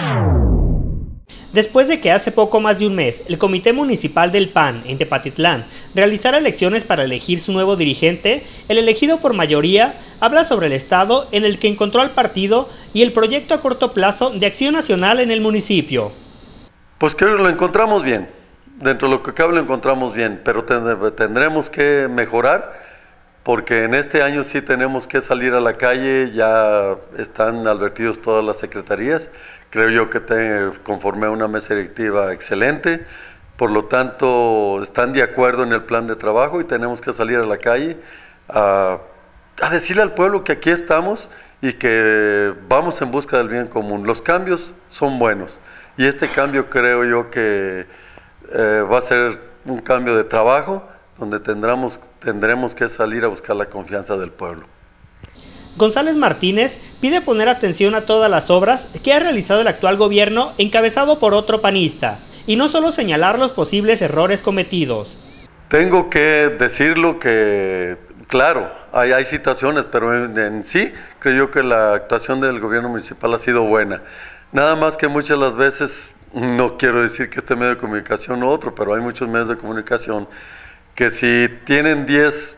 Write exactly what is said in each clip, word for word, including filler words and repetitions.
Después de que hace poco más de un mes el Comité Municipal del P A N en Tepatitlán realizara elecciones para elegir su nuevo dirigente, el elegido por mayoría habla sobre el estado en el que encontró al partido y el proyecto a corto plazo de acción nacional en el municipio. Pues creo que lo encontramos bien, dentro de lo que cabe lo encontramos bien, pero tendremos que mejorar porque en este año sí tenemos que salir a la calle, ya están advertidos todas las secretarías. Creo yo que te conformé una mesa directiva excelente, por lo tanto están de acuerdo en el plan de trabajo y tenemos que salir a la calle a, a decirle al pueblo que aquí estamos y que vamos en busca del bien común. Los cambios son buenos y este cambio creo yo que eh, va a ser un cambio de trabajo donde tendremos, tendremos que salir a buscar la confianza del pueblo. González Martínez pide poner atención a todas las obras que ha realizado el actual gobierno encabezado por otro panista, y no solo señalar los posibles errores cometidos. Tengo que decirlo que, claro, hay, hay situaciones, pero en, en sí creo yo que la actuación del gobierno municipal ha sido buena. Nada más que muchas de las veces, no quiero decir que este medio de comunicación o otro, pero hay muchos medios de comunicación que si tienen diez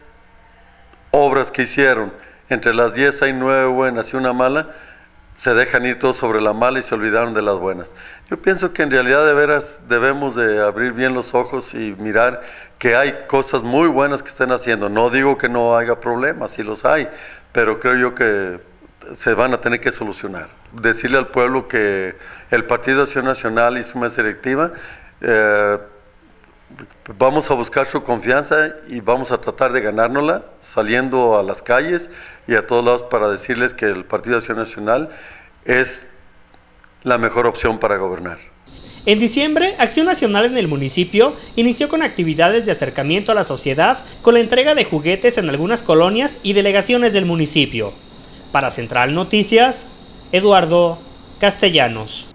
obras que hicieron, entre las diez hay nueve buenas y una mala, se dejan ir todos sobre la mala y se olvidaron de las buenas. Yo pienso que en realidad de veras debemos de abrir bien los ojos y mirar que hay cosas muy buenas que están haciendo. No digo que no haya problemas, sí los hay, pero creo yo que se van a tener que solucionar. Decirle al pueblo que el Partido Acción Nacional y su mesa directiva eh, vamos a buscar su confianza y vamos a tratar de ganárnosla saliendo a las calles y a todos lados para decirles que el Partido Acción Nacional es la mejor opción para gobernar. En diciembre, Acción Nacional en el municipio inició con actividades de acercamiento a la sociedad con la entrega de juguetes en algunas colonias y delegaciones del municipio. Para Central Noticias, Eduardo Castellanos.